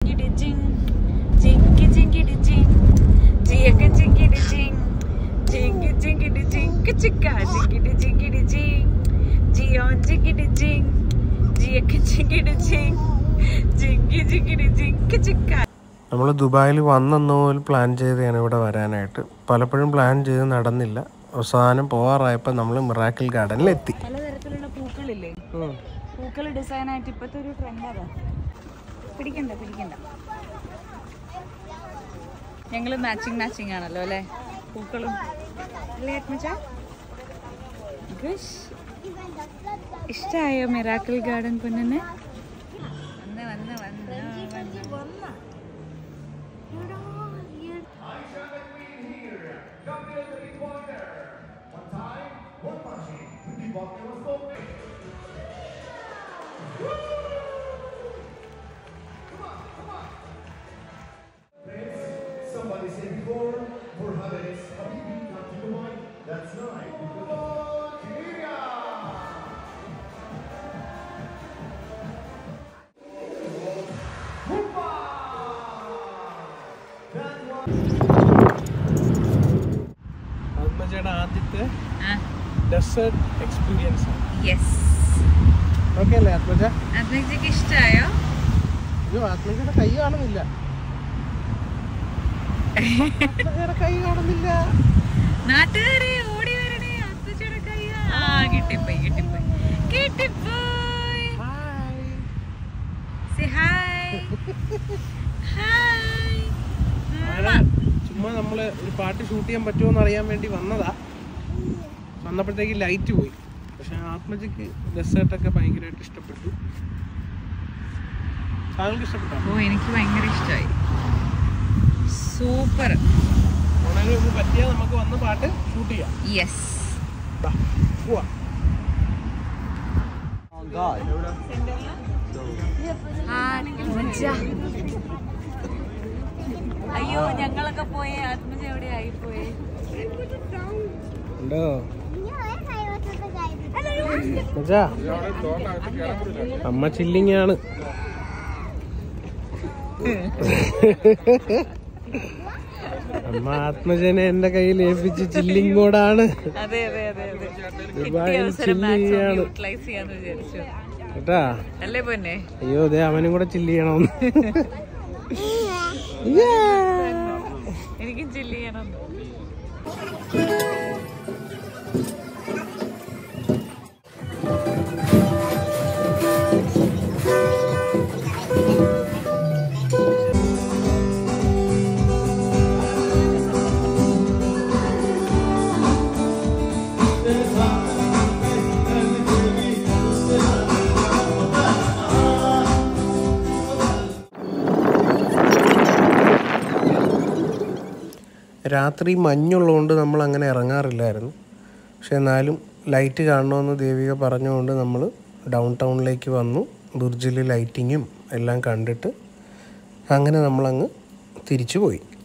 നമ്മൾ ദുബായിൽ വന്നെന്ന പോലെ പ്ലാൻ ചെയ്താണ് ഇവിടെ വരാനായിട്ട്. പലപ്പോഴും പ്ലാൻ ചെയ്ത് നടന്നില്ല. അവസാനം പോവാറായപ്പോൾ നമ്മൾ മിറാക്കിൾ ഗാർഡനിലെത്തി. പലതരത്തിലുള്ള പൂക്കളില്ലേ, പൂക്കൾ ഡിസൈൻ ആയിട്ട് ഇപ്പോഴത്തെ ഒരു ട്രെൻഡാണ്. പിടിക്കണ്ട. ഞങ്ങൾ മാച്ചിങ് ആണല്ലോ അല്ലേ പൂക്കളും അല്ലേ ആത്മജ? ഇഷ്ടായോ മിറാക്കിൾ ഗാർഡൻ പൊന്നിന്? വന്ന് ആദ്യത്തെ ഡെസേർട്ട് എക്സ്പീരിയൻസ്. യെസ്. ഓക്കെ അല്ലേ ആത്മജ? ആത്മജയ്ക്ക് ഇഷ്ടമായോ? ആത്മജയുടെ കൈ കാണുന്നില്ല. നാട്ടുകാരെ ഓടി വരണേ, ആത്മജയുടെ കൈ. കിട്ടിപ്പോയി. ചുമ്മാ നമ്മള് ഒരു പാട്ട് ഷൂട്ട് ചെയ്യാൻ പറ്റുമോ എന്ന് അറിയാൻ വേണ്ടി വന്നതാ. വന്നപ്പോഴത്തേക്ക് ലൈറ്റ് പോയി. പക്ഷെ ആത്മജയ്ക്ക് ഡെസേർട്ടൊക്കെ ഭയങ്കരമായിട്ട് ഇഷ്ടപ്പെട്ടു. താങ്കൾക്ക് ഇഷ്ടപ്പെട്ടോ? എനിക്ക് ഭയങ്കര ഇഷ്ടമായി. സൂപ്പർ. പറ്റിയാൽ നമുക്ക് വന്ന് പാട്ട് ഷൂട്ട് ചെയ്യാം. യെസ്. പോവാ. അയ്യോ, ഞങ്ങളൊക്കെ പോയി. ആത്മജ എവിടെ ആയിപ്പോയി? അമ്മ ചില്ലിങ് ആണ്. അമ്മ ആത്മജനെ എന്റെ കയ്യിൽ ഏൽപ്പിച്ച് ചില്ലിങ് മോഡാണ്. ദുബായിൽ ചില്ലിയാണ് കേട്ടാ. അല്ലേ പൊന്നെ? അയ്യോ അതെ, അവനും കൂടെ ചില്ല് ചെയ്യണമെന്ന്. എനിക്കും ചില്ല് ചെയ്യണം. രാത്രി മഞ്ഞുള്ളതുകൊണ്ട് നമ്മൾ അങ്ങനെ ഇറങ്ങാറില്ലായിരുന്നു. പക്ഷെ എന്നാലും ലൈറ്റ് കാണണമെന്ന് ദേവിക പറഞ്ഞുകൊണ്ട് നമ്മൾ ഡൗൺ ടൗണിലേക്ക് വന്നു. ബുർജിൽ ലൈറ്റിങ്ങും എല്ലാം കണ്ടിട്ട് അങ്ങനെ നമ്മളങ്ങ് തിരിച്ചു പോയി.